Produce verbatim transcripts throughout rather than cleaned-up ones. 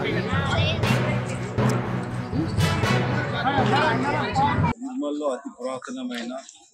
నిర్మల్లో అతి పురాతనమైన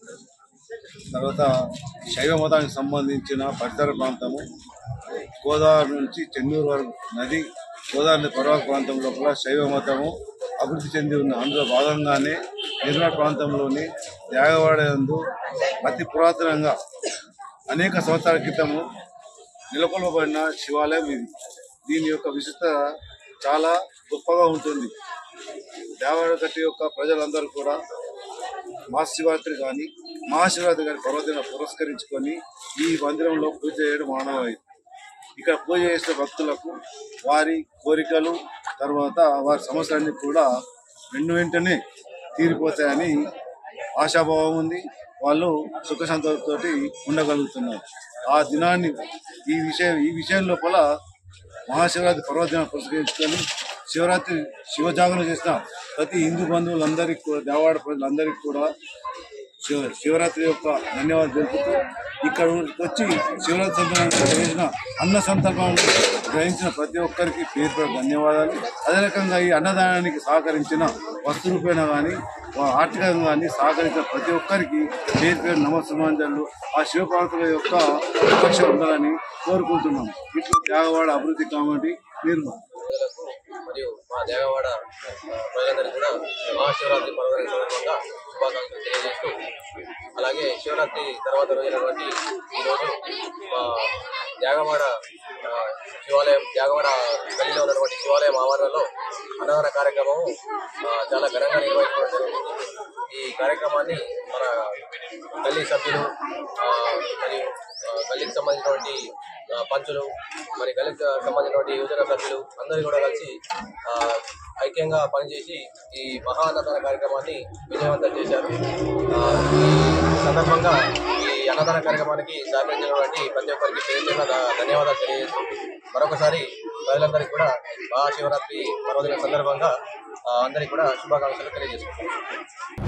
తర్వాత శైవ మతానికి సంబంధించిన పరిసర ప్రాంతము గోదావరి నుంచి చెన్నూరు వరకు నది గోదావరి పరివాహక ప్రాంతం లోపల శైవ మతము అభివృద్ధి చెంది ఉన్న అందులో భాగంగానే నిర్మల్ ప్రాంతంలోని యాగవాడ యందు అతి పురాతనంగా అనేక సంవత్సరాల క్రితము నెలకొల్పబడిన శివాలయం ఇది. దీని యొక్క విశిష్టత చాలా గొప్పగా ఉంటుంది. దేవాలయకట్ట యొక్క ప్రజలందరూ కూడా మహాశివరాత్రి కానీ మహాశివరాత్రి కానీ పర్వదిన పురస్కరించుకొని ఈ మందిరంలో పూజ చేయడం మానవాయి. ఇక్కడ పూజ చేసిన భక్తులకు వారి కోరికలు తర్వాత వారి సమస్యలన్నీ కూడా వెన్ను వెంటనే తీరిపోతాయని ఆశాభావం ఉంది. వాళ్ళు సుఖ సంతోషంతో ఉండగలుగుతున్నారు. ఆ దినాన్ని ఈ విషయం ఈ విషయం లోపల మహాశివరాత్రి పర్వదినం పురస్కరించుకొని శివరాత్రి శివజాగరణ చేసిన ప్రతి హిందూ బంధువులందరికీ కూడా దేవాడ ప్రజలందరికీ కూడా శివ శివరాత్రి యొక్క ధన్యవాదాలు తెలుపుతూ ఇక్కడ వచ్చి శివరాత్రి సందర్భంగా చేసిన అన్న సందర్భం గ్రహించిన ప్రతి ఒక్కరికి పేరు పేరు ధన్యవాదాలు. అదే రకంగా ఈ అన్నదానానికి సహకరించిన వస్తు రూపేణ కానీ ఆర్థికంగా కానీ సహకరించిన ప్రతి ఒక్కరికి పేరు పేరు నమస్సుమాంజలు. ఆ శివపార్వతుల యొక్క రక్ష ఉండాలని కోరుకుంటున్నాం. ఇట్లు దేవవాడ అభివృద్ధి కమిటీ నిర్మల్. మరియు మా దేవవాడ ప్రజలందరికీ కూడా మహాశివరాత్రి పర్వదిన సందర్భంగా శుభాకాంక్షలు తెలియజేస్తూ, అలాగే శివరాత్రి తర్వాత రోజైనటువంటి ఈరోజు మా దేవవాడ శివాలయం దేవవాడ గల్లీలో ఉన్నటువంటి శివాలయం ఆవరణలో అన్నదాన కార్యక్రమం చాలా ఘనంగా నిర్వహించడం జరుగుతుంది. ఈ కార్యక్రమాన్ని మన గల్లీ సభ్యులు మరియు గల్లీకి సంబంధించినటువంటి పంచులు మరి గల్లీకి సంబంధించినటువంటి యువజన సభ్యులు అందరూ కూడా కలిసి ఐక్యంగా పనిచేసి ఈ మహా అన్నదాన కార్యక్రమాన్ని విజయవంతం చేశారు. ఈ సందర్భంగా ఈ అన్నదాన కార్యక్రమానికి సహకరించినటువంటి ప్రతి ఒక్కరికి పేరు ధన్యవాదాలు తెలియజేస్తూ మరొకసారి ప్రజలందరికీ కూడా మహాశివరాత్రి పర్వదిన సందర్భంగా అందరికీ కూడా శుభాకాంక్షలు తెలియజేస్తున్నాం.